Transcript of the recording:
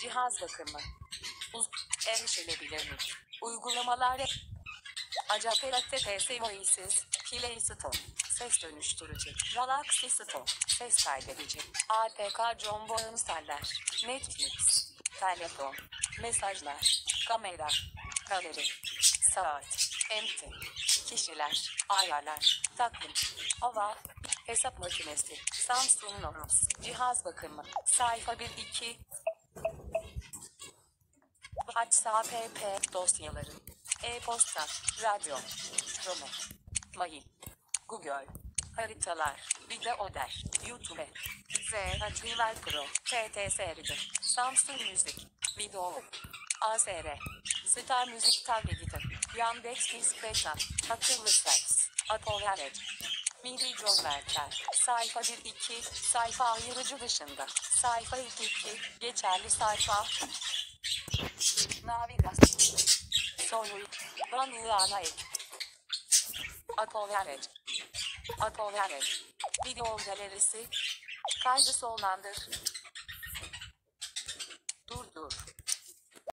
Cihaz bakımı. Erişilebilir mi? Uygulamalar. Acapera TTS Voices, Play Store, ses dönüştürücü, Galaxy Store, ses kaydedici, APK Jumbo installer, Netflix, telefon, mesajlar, kamera, galeri, saat, MT, kişiler, ayarlar, takvim, hava, hesap makinesi, Samsung Notes, cihaz bakımı, sayfa 1-2, WhatsApp dosyaları, e-posta, radyo, Chrome, mail, Google, haritalar, videoder, YouTube, Gmail Pro, TTS Reader, Samsung Müzik, Video, ASR, Star Müzik Tab Editor, Yandex Disk Beta, akıllı ses, Apple Arcade, MIDI Converter, sayfa 1-2, sayfa ayırıcı dışında, sayfa 2-2, geçerli sayfa, navigasyon, sonu, ana ek, Apple Arcade, Apple Arcade, video galerisi, kaydı sonlandır.